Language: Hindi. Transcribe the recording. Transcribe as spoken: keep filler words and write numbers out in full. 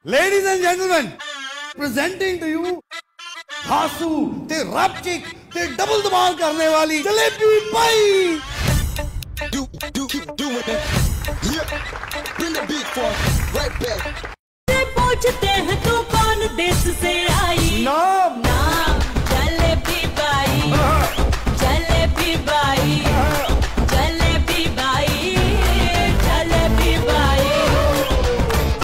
Ladies and gentlemen, presenting to you हासू ते रैपचिक ते डबल धमाल करने वाली जलेबी भाई। Do, do, keep doing it. Yeah, bring the beat for right back. पूछते हैं तू कौन देश से आई? ना